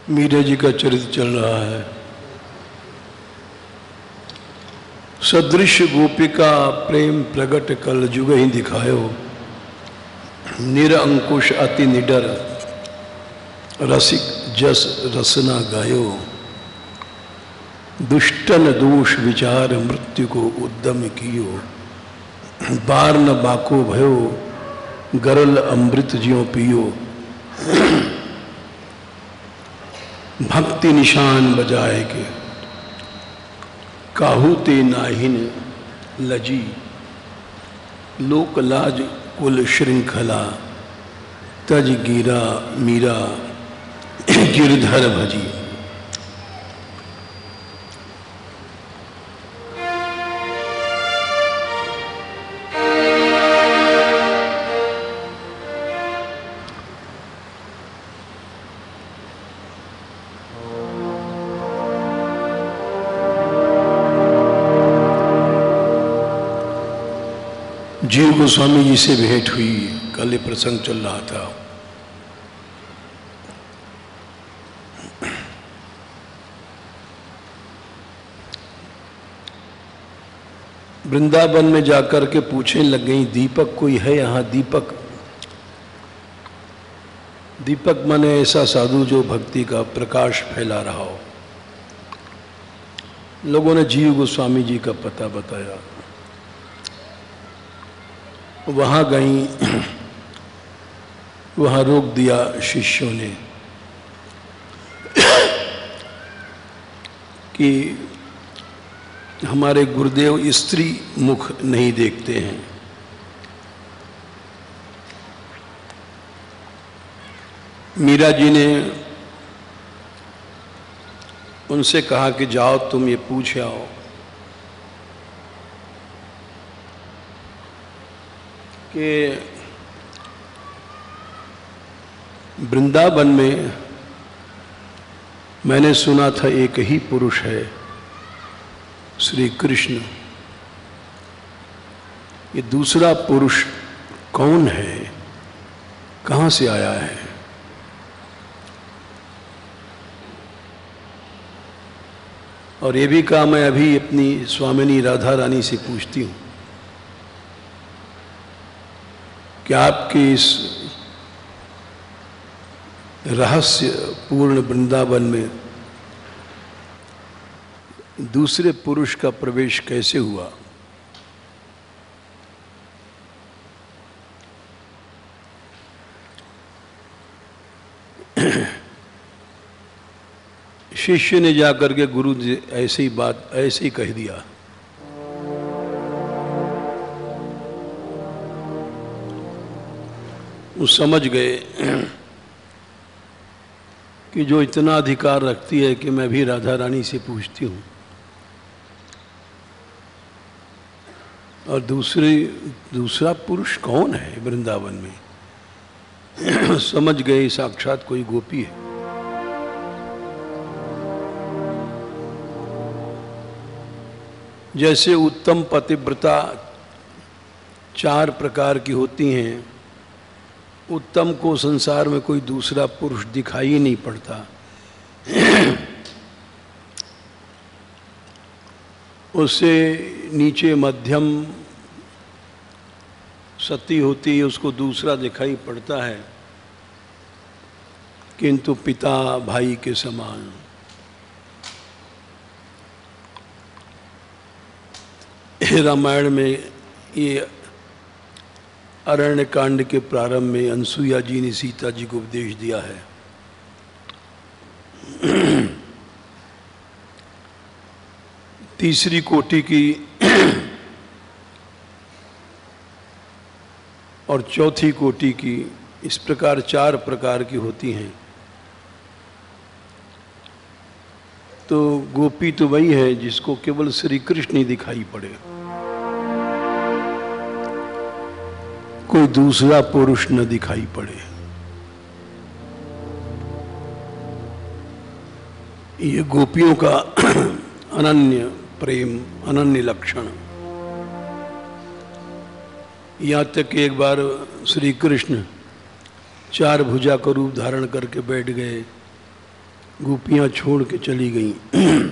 मीरा जी का चरित्र चल रहा है। सदृश गोपिका प्रेम प्रगट कल जुग ही दिखायो, निरअंकुश अति निडर रसिक जस रसना गायो। दुष्टन दोष विचार मृत्यु को उद्यम कियो, बार न बाको भयो गरल अमृत ज्यों पियो। भक्ति निशान बजाए के काहू ते नाहिन लजी, लोक लाज कुल श्रृंखला तज गिरा मीरा गिरधर भजी। जीव गोस्वामी जी से भेंट हुई, कल ये प्रसंग चल रहा था। वृंदावन में जाकर के पूछने लग गई, दीपक कोई है यहाँ? दीपक दीपक माने ऐसा साधु जो भक्ति का प्रकाश फैला रहा हो। लोगों ने जीव गोस्वामी जी का पता बताया, वहां गई, वहां रोक दिया शिष्यों ने कि हमारे गुरुदेव स्त्री मुख नहीं देखते हैं। मीरा जी ने उनसे कहा कि जाओ तुम ये पूछ आओ कि वृंदावन में मैंने सुना था एक ही पुरुष है, श्री कृष्ण। ये दूसरा पुरुष कौन है, कहाँ से आया है? और ये भी कहा मैं अभी अपनी स्वामिनी राधा रानी से पूछती हूँ कि आपके इस रहस्य पूर्ण वृंदावन में दूसरे पुरुष का प्रवेश कैसे हुआ? शिष्य ने जाकर के गुरु जी ऐसी ही बात ऐसे ही कह दिया। वो समझ गए कि जो इतना अधिकार रखती है कि मैं भी राधा रानी से पूछती हूँ, और दूसरा पुरुष कौन है वृंदावन में? समझ गए साक्षात कोई गोपी है। जैसे उत्तम पतिव्रता 4 प्रकार की होती हैं, उत्तम को संसार में कोई दूसरा पुरुष दिखाई ही नहीं पड़ता। उससे नीचे मध्यम सती होती है, उसको दूसरा दिखाई पड़ता है, किंतु पिता भाई के समान। रामायण में ये अरण्य कांड के प्रारंभ में अनसुईया जी ने सीता जी को उपदेश दिया है। तीसरी कोटि की और चौथी कोटि की, इस प्रकार 4 प्रकार की होती हैं। तो गोपी तो वही है जिसको केवल श्री कृष्ण ही दिखाई पड़े, कोई दूसरा पुरुष न दिखाई पड़े। ये गोपियों का अनन्य प्रेम, अनन्य लक्षण। यहाँ तक कि एक बार श्री कृष्ण 4 भुजा का रूप धारण करके बैठ गए गोपियां छोड़ के चली गईं।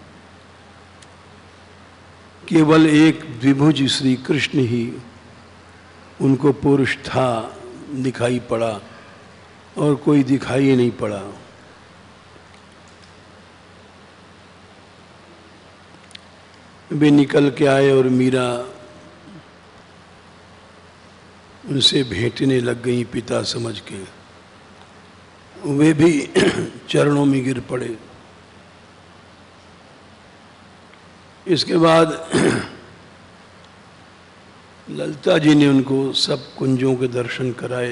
केवल एक द्विभुज श्री कृष्ण ही उनको पुरुष था दिखाई पड़ा और कोई दिखाई नहीं पड़ा। वे निकल के आए और मीरा उनसे भेंटने लग गई पिता समझ के। वे भी चरणों में गिर पड़े। इसके बाद ललिता जी ने उनको सब कुंजों के दर्शन कराए।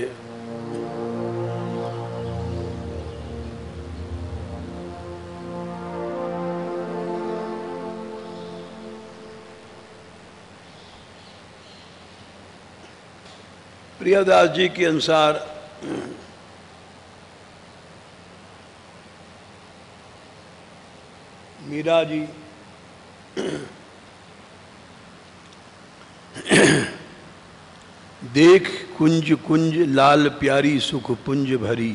प्रियादास जी के अनुसार मीरा जी देख कुंज कुंज लाल प्यारी सुख पुंज भरी।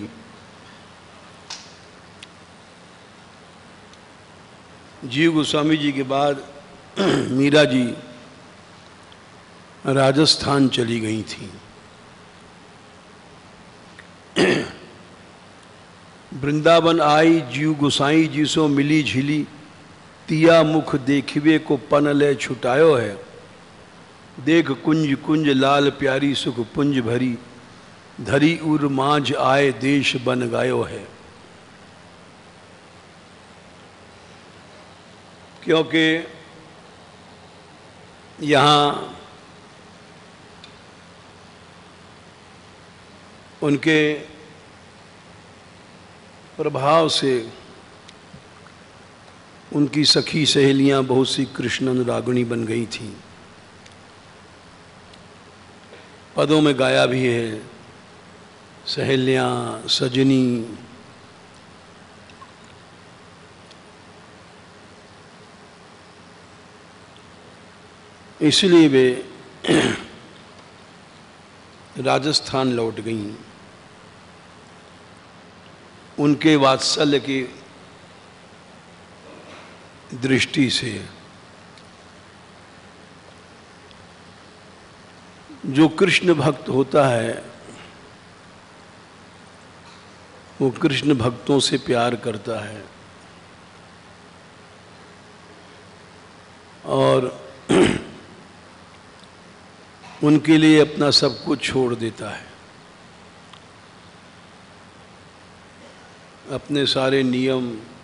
जीव गोस्वामी जी के बाद मीरा जी राजस्थान चली गई थी। वृंदावन आई जीव गोसाई जी सो मिली झिली, तिया मुख देखिवे को पन ले छुटायो है। देख कुंज कुंज लाल प्यारी सुख पुंज भरी, धरी उर मांझ आए देश बन गायो है। क्योंकि यहाँ उनके प्रभाव से उनकी सखी सहेलियां बहुत सी कृष्ण अनुरागिणी बन गई थीं। पदों में गाया भी है, सहेलियां सजनी। इसलिए वे राजस्थान लौट गईं। उनके वात्सल्य की दृष्टि से जो कृष्ण भक्त होता है वो कृष्ण भक्तों से प्यार करता है और उनके लिए अपना सब कुछ छोड़ देता है। अपने सारे नियम,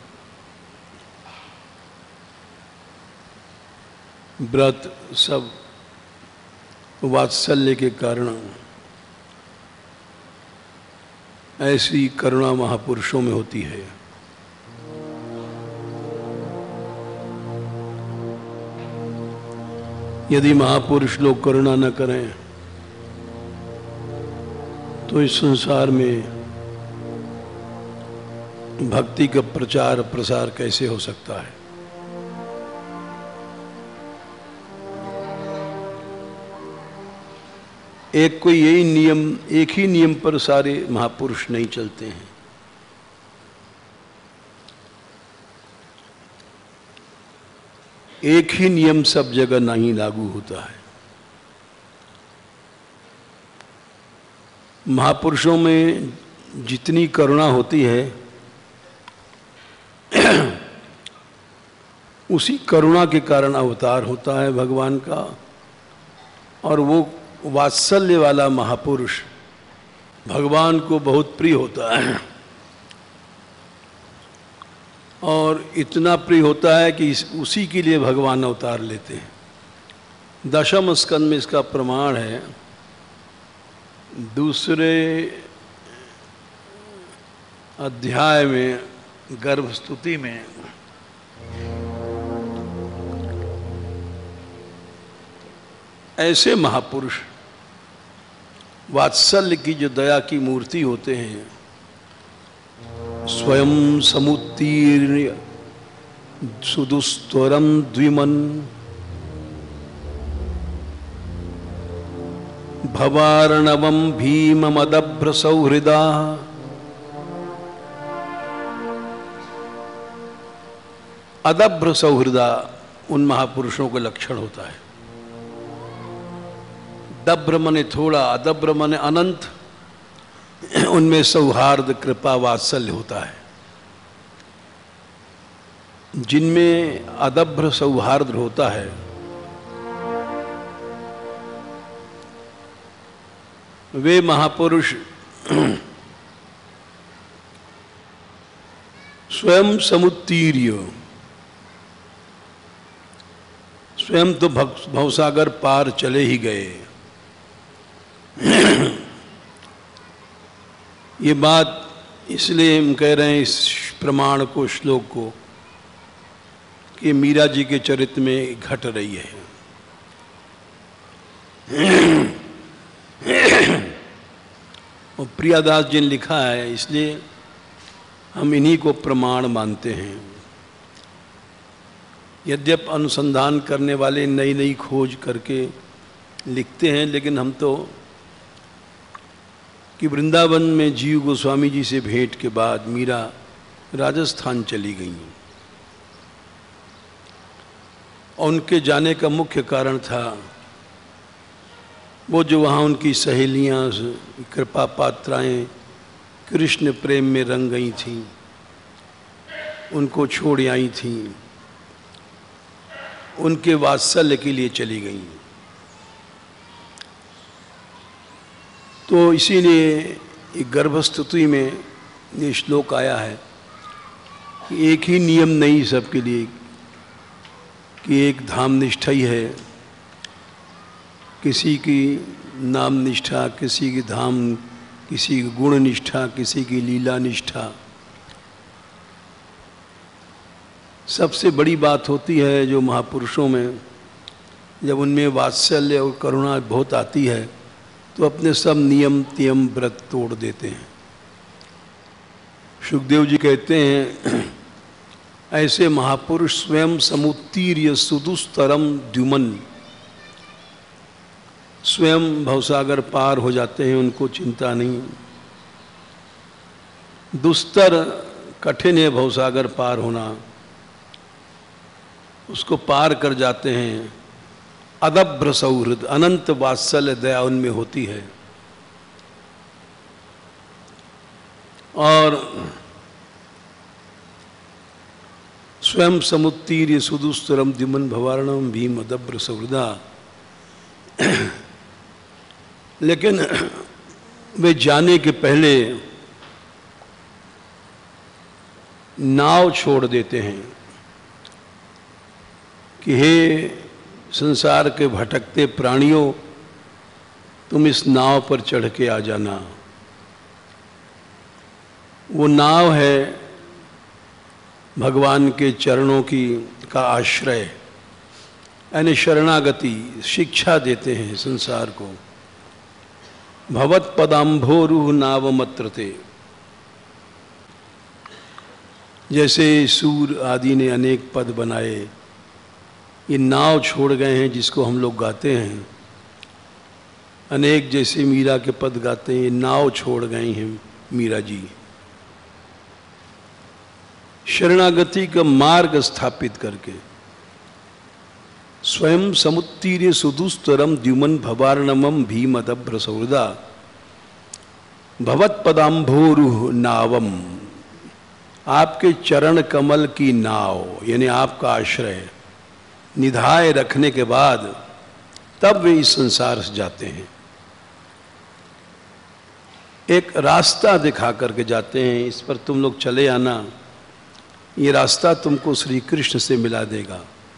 व्रत सब वात्सल्य के कारण। ऐसी करुणा महापुरुषों में होती है। यदि महापुरुष लोग करुणा न करें तो इस संसार में भक्ति का प्रचार प्रसार कैसे हो सकता है। एक कोई यही नियम, एक ही नियम पर सारे महापुरुष नहीं चलते हैं। एक ही नियम सब जगह नहीं लागू होता है। महापुरुषों में जितनी करुणा होती है उसी करुणा के कारण अवतार होता है भगवान का। और वो वात्सल्य वाला महापुरुष भगवान को बहुत प्रिय होता है और इतना प्रिय होता है कि उसी के लिए भगवान अवतार लेते हैं। दशम स्कंद में इसका प्रमाण है। दूसरे अध्याय में गर्भ स्तुति में ऐसे महापुरुष वात्सल्य की जो दया की मूर्ति होते हैं, स्वयं समुत्तीर्य सुदुस्तरम द्विमन भवार्णवम भीममदभ्र सौहृदा अदभ्र सौहृदा उन महापुरुषों का लक्षण होता है। दभ्र मने थोड़ा, अदभ्र मने अनंत, उनमें सौहार्द कृपा वात्सल्य होता है। जिनमें अदभ्र सौहार्द होता है वे महापुरुष स्वयं समुत्तीर्य, स्वयं तो भवसागर पार चले ही गए। ये बात इसलिए हम कह रहे हैं इस प्रमाण को, श्लोक को, कि मीरा जी के चरित्र में घट रही है। और प्रियादास जी ने लिखा है, इसलिए हम इन्हीं को प्रमाण मानते हैं। यद्यप अनुसंधान करने वाले नई नई खोज करके लिखते हैं, लेकिन हम तो कि वृंदावन में जीव गोस्वामी जी से भेंट के बाद मीरा राजस्थान चली गई और उनके जाने का मुख्य कारण था वो जो वहाँ उनकी सहेलियाँ कृपा पात्राएँ कृष्ण प्रेम में रंग गई थीं, उनको छोड़ आई थीं, उनके वात्सल्य के लिए चली गई। तो इसीलिए गर्भस्तुति में ये श्लोक आया है कि एक ही नियम नहीं सबके लिए, कि एक धाम निष्ठा ही है, किसी की नाम निष्ठा, किसी की धाम, किसी की गुण निष्ठा, किसी की लीला निष्ठा। सबसे बड़ी बात होती है जो महापुरुषों में, जब उनमें वात्सल्य और करुणा बहुत आती है तो अपने सब नियम तियम व्रत तोड़ देते हैं। सुखदेव जी कहते हैं ऐसे महापुरुष स्वयं समुत्तीर्य सुदुस्तरम द्युमन, स्वयं भवसागर पार हो जाते हैं, उनको चिंता नहीं। दुस्तर कठिन है भवसागर पार होना, उसको पार कर जाते हैं। अदभ्र सौहृद, अनंत वात्सल्य दया उनमें होती है। और स्वयं समुत्तीर्य सुदुस्तरम द्युमन भवारणम भीम अदभ्र सौहृदा। लेकिन वे जाने के पहले नाव छोड़ देते हैं कि हे संसार के भटकते प्राणियों, तुम इस नाव पर चढ़ के आ जाना। वो नाव है भगवान के चरणों का आश्रय, यानी शरणागति, शिक्षा देते हैं संसार को। भवत पदाम्भोरुह नावमत्रते, जैसे सूर आदि ने अनेक पद बनाए, ये नाव छोड़ गए हैं जिसको हम लोग गाते हैं। अनेक जैसे मीरा के पद गाते हैं, नाव छोड़ गए हैं मीरा जी। शरणागति का मार्ग स्थापित करके स्वयं समुत्तीर्य सुदुस्तरम द्युमन भवार्णमम भीम अदभ्र सौहृदा भवत पदाम्भोरुह नावम, आपके चरण कमल की नाव, यानी आपका आश्रय निधाए रखने के बाद तब वे इस संसार से जाते हैं। एक रास्ता दिखा करके जाते हैं, इस पर तुम लोग चले आना, ये रास्ता तुमको श्री कृष्ण से मिला देगा।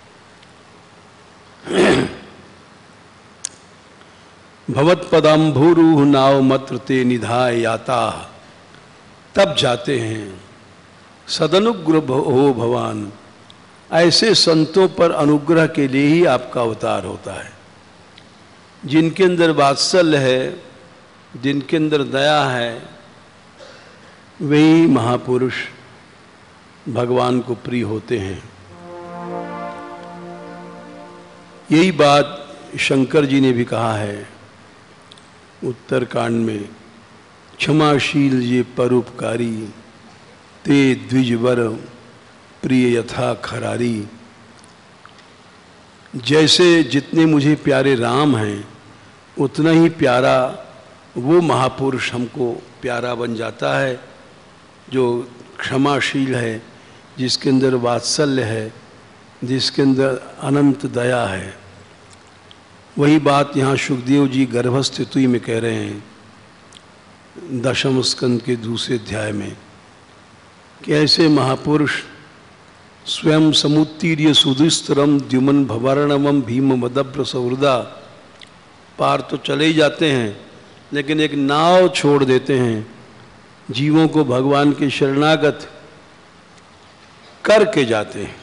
भवत पदाम्भोरुह नाव मत्र ते निधाय याता, तब जाते हैं। सदनुग्रह हो भवान, ऐसे संतों पर अनुग्रह के लिए ही आपका अवतार होता है। जिनके अंदर वात्सल्य है, जिनके अंदर दया है, वही महापुरुष भगवान को प्रिय होते हैं। यही बात शंकर जी ने भी कहा है उत्तरकांड में, क्षमाशील ये परोपकारी ते द्विजवर प्रिय यथा खरारी। जैसे जितने मुझे प्यारे राम हैं उतना ही प्यारा वो महापुरुष हमको प्यारा बन जाता है जो क्षमाशील है, जिसके अंदर वात्सल्य है, जिसके अंदर अनंत दया है। वही बात यहाँ सुखदेव जी गर्भस्थिति में कह रहे हैं 10वें स्कंद के दूसरे अध्याय में कि ऐसे महापुरुष स्वयं समुत्तीर्य सुदुस्तरम द्युमन भवर्णवम भीम मदभ्र सौहृदा, पार तो चले ही जाते हैं लेकिन एक नाव छोड़ देते हैं, जीवों को भगवान के शरणागत करके जाते हैं।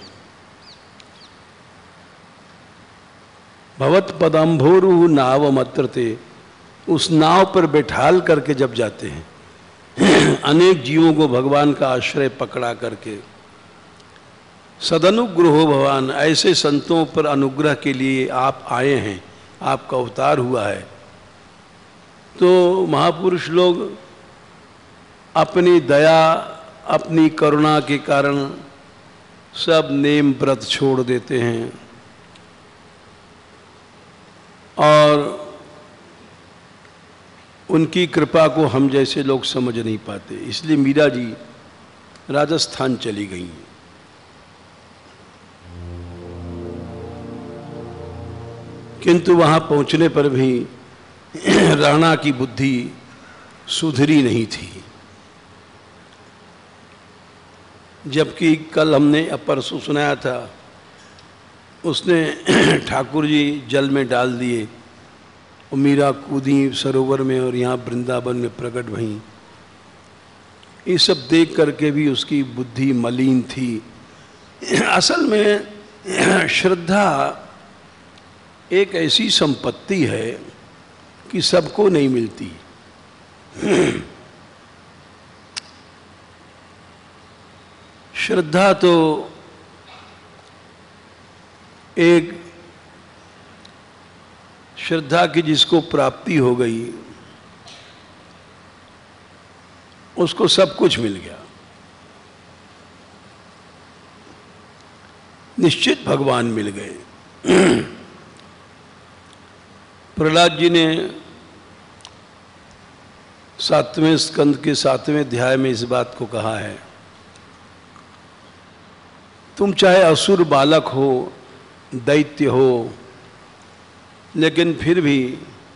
भवत पदाम्भोरु नाव मत्रते, उस नाव पर बैठाल करके जब जाते हैं अनेक जीवों को भगवान का आश्रय पकड़ा करके। सदनुग्रहो भगवान, ऐसे संतों पर अनुग्रह के लिए आप आए हैं, आपका अवतार हुआ है। तो महापुरुष लोग अपनी दया अपनी करुणा के कारण सब नेम व्रत छोड़ देते हैं और उनकी कृपा को हम जैसे लोग समझ नहीं पाते। इसलिए मीरा जी राजस्थान चली गई। किंतु वहां पहुंचने पर भी राणा की बुद्धि सुधरी नहीं थी। जबकि कल हमने परसों सुनाया था उसने ठाकुर जी जल में डाल दिए और मीरा कूदी सरोवर में और यहाँ वृंदावन में प्रकट भई। ये सब देख करके भी उसकी बुद्धि मलिन थी। असल में श्रद्धा एक ऐसी संपत्ति है कि सबको नहीं मिलती। श्रद्धा तो एक श्रद्धा की जिसको प्राप्ति हो गई उसको सब कुछ मिल गया। निश्चित भगवान मिल गए। प्रहलाद जी ने 7वें स्कंद के 7वें अध्याय में इस बात को कहा है, तुम चाहे असुर बालक हो, दैत्य हो, लेकिन फिर भी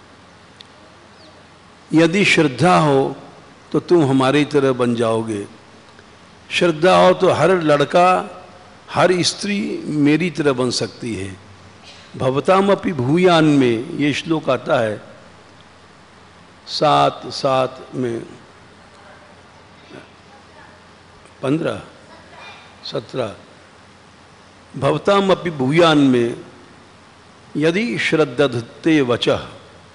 यदि श्रद्धा हो तो तुम हमारी तरह बन जाओगे। श्रद्धा हो तो हर लड़का हर स्त्री मेरी तरह बन सकती है। भवताम अपि भूयान में ये श्लोक आता है 7:7 में 15-17 भवताम अपि भूयान में यदि श्रद्धते वचः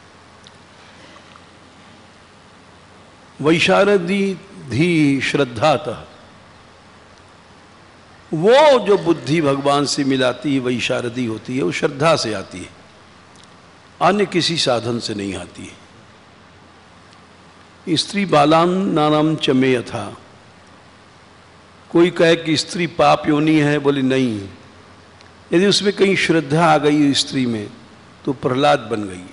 वैशारदी धी श्रद्धातः। वो जो बुद्धि भगवान से मिलाती है वैशारदी होती है, वो श्रद्धा से आती है, अन्य किसी साधन से नहीं आती है। स्त्री बालान नानाम चमे यथा। कोई कहे कि स्त्री पाप योनि है, बोले नहीं, यदि उसमें कहीं श्रद्धा आ गई स्त्री में तो प्रहलाद बन गई।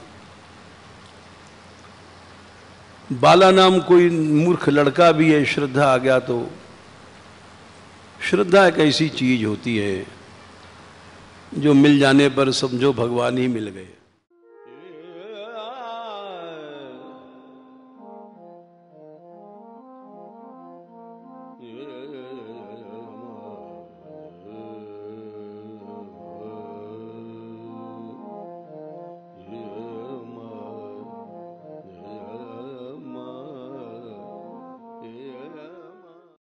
बाला नाम कोई मूर्ख लड़का भी है, श्रद्धा आ गया तो श्रद्धा एक ऐसी चीज होती है जो मिल जाने पर समझो भगवान ही मिल गए।